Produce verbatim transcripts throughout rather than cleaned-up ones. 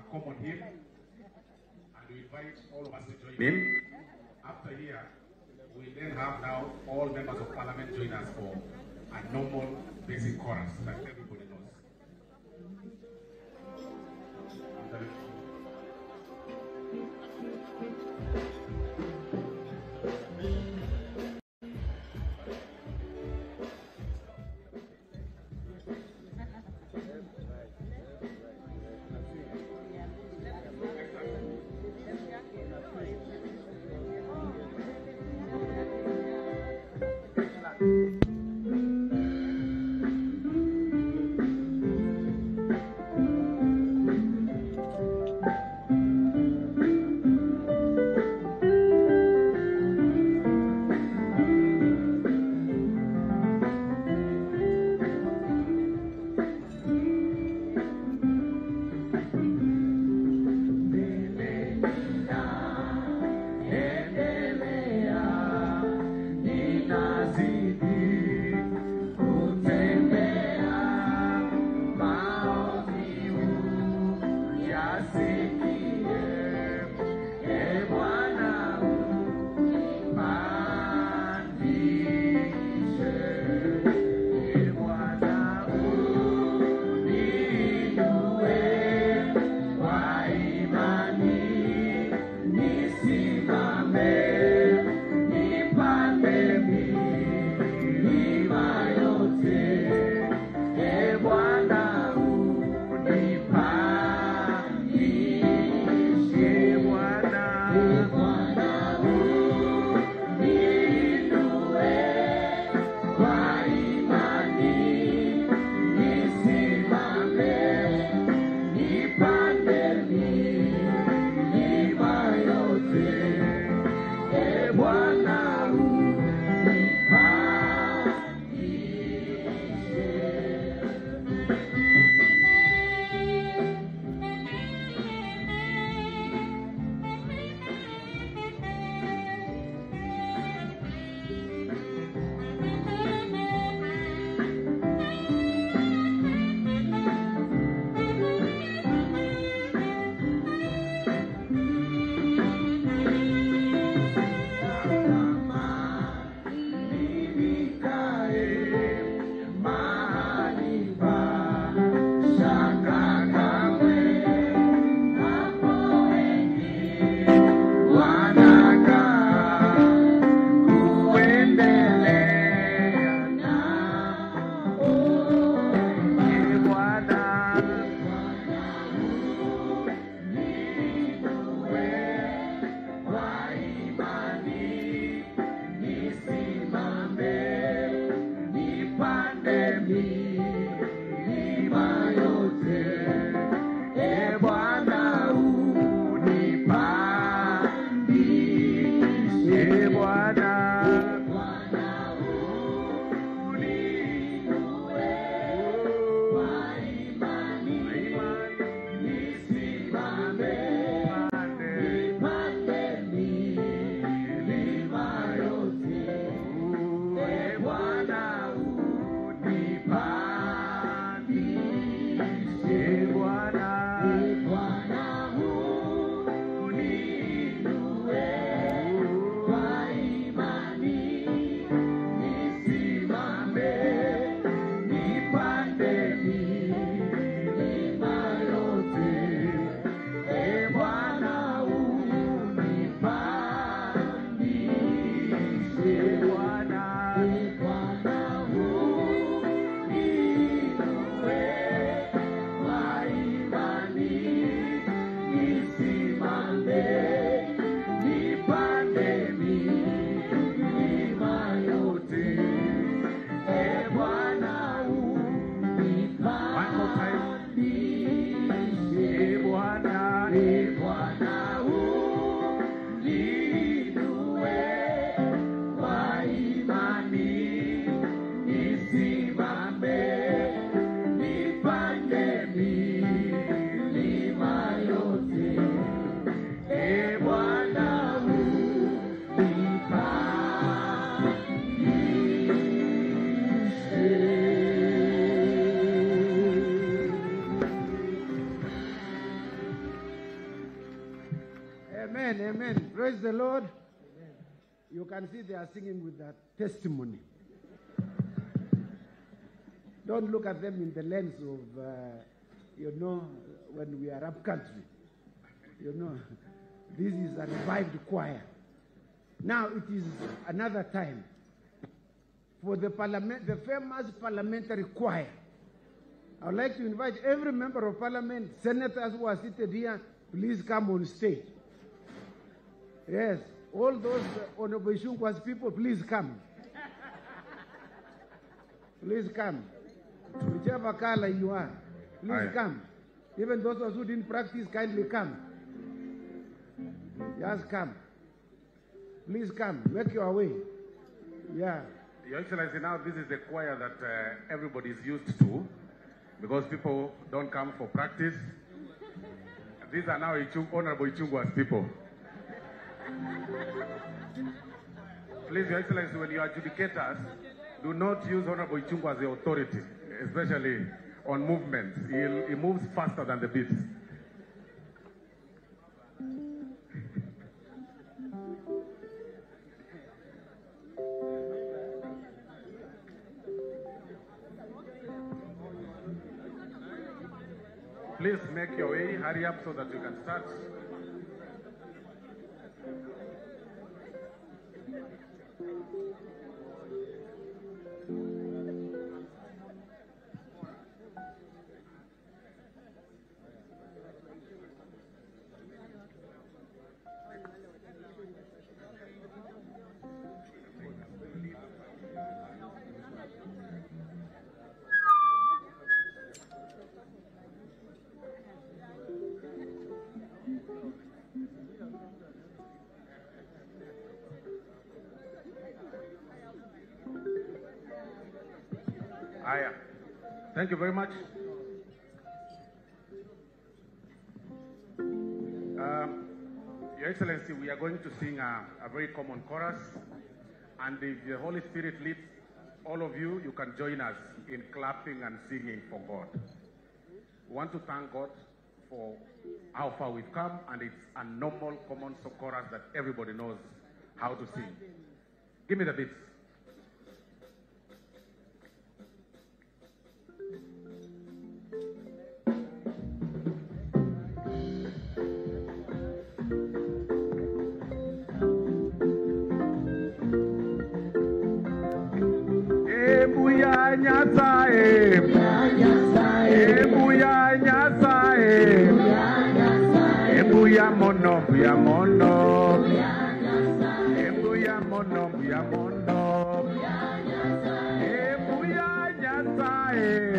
common hymn, and we invite all of us to join him. After here, we then have now all members of parliament join us for a normal basic chorus that everybody knows. Bwana unipa Amen, amen. Praise the Lord. Amen. You can see they are singing with that testimony. Don't look at them in the lens of, uh, you know, when we are up country. You know, this is a revived choir. Now it is another time for the parliament, the famous parliamentary choir. I would like to invite every member of parliament, senators who are seated here, please come on stage. Yes, all those uh, Honorable Ishungwa's people, please come. Please come. Whichever color you are, please Aye. come. Even those who didn't practice, kindly come. Just come. Please come. Make your way. Yeah. Your Excellency, now this is the choir that uh, everybody is used to, because people don't come for practice. These are now Ichung, Honorable Ichungwa's people. Please, Your Excellency, when you adjudicate us, do not use Honorable Ichungwa as the authority, especially on movements. He'll, he moves faster than the beats. Please make your way, hurry up so that you can start. Aya. Thank you very much. Um, Your Excellency, we are going to sing a, a very common chorus, and if the Holy Spirit leads all of you, you can join us in clapping and singing for God. We want to thank God for how far we've come, and it's a normal common chorus that everybody knows how to sing. Give me the beats. Ebuya nyasaye, ebuya nyasaye, ebuya mono, ebuya mono, ebuya mono, ebuya mono, ebuya nyasaye,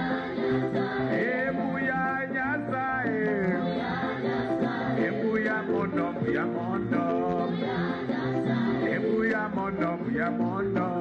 ebuya nyasaye, ebuya mono, ebuya mono, ebuya mono, ebuya mono.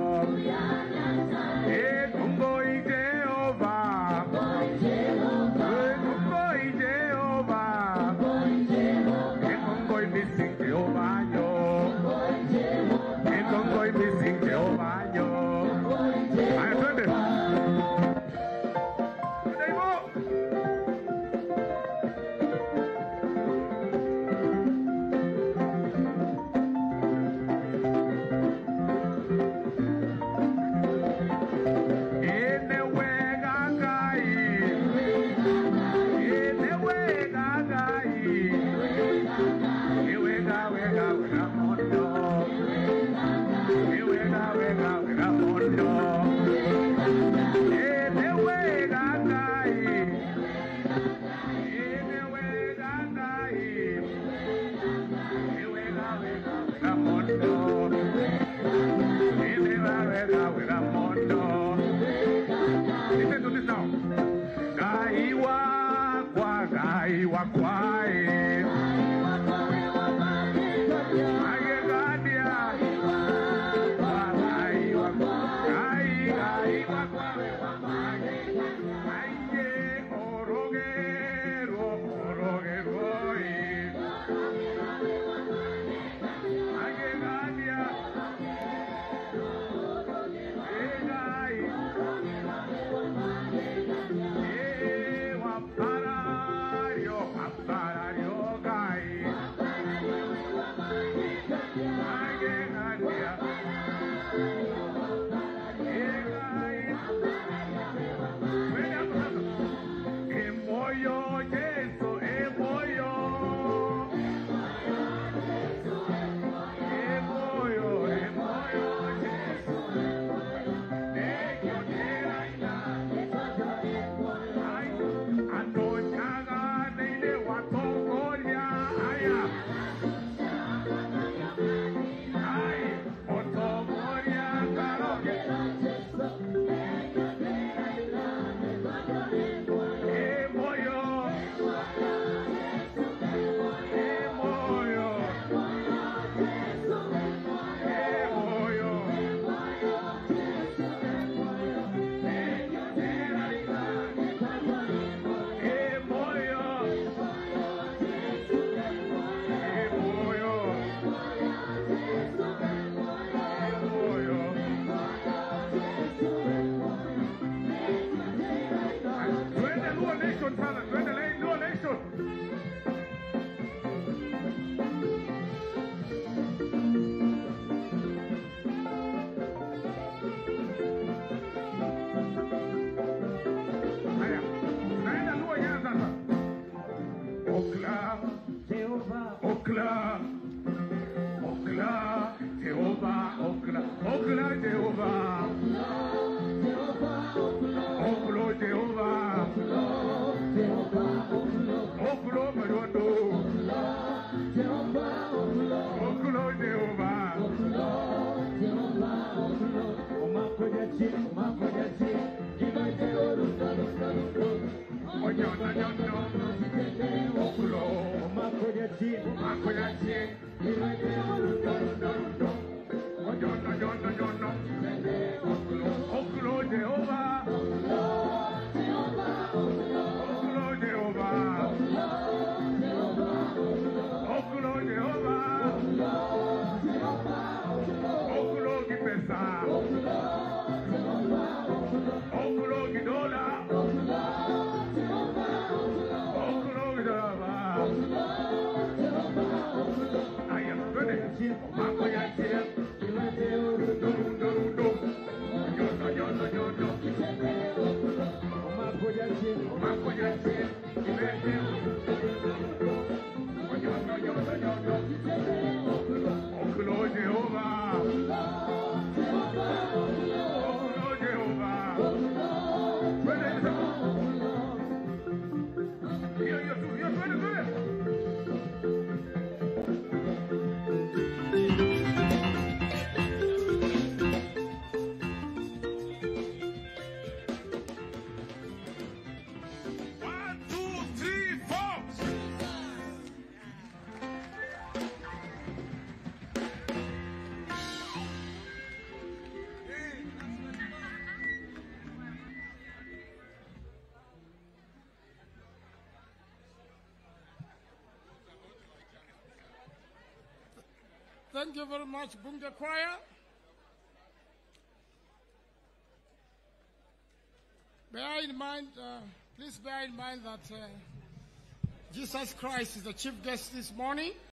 Okla, Jehovah, Okla, Okla, Jehovah, Okla, Okla, Jehovah, Oklo, Jehovah, Oklo, Marondo, Oklo, Jehovah, Omakojachi, Omakojachi, Iloite Orusalusaluko, Oyono, Yono, Oklo, Omakojachi, Omakoyachi, Iloite Orusalusaluko, Oyono, Yono, Yono, Oklo, Jehovah, Oklo, Jehovah, Oklo, Jehovah, Oklo, Gipesa, Oklo, Gidola, Oklo, Jehovah, I am ready. Omakoyachi, Iloite Orusalusaluko, Yono, Yono, Yono, Omakojachi, Omakoyachi, Ibete, Oyono, Yono, Yono, Oklo, Jehovah, Oklo, Jehovah. Ready? Yo, yo, tú, yo, ready, ready. One, two, three, four. Thank you very much, Bunge Choir. Bear in mind, uh, please bear in mind that uh, Jesus Christ is the chief guest this morning.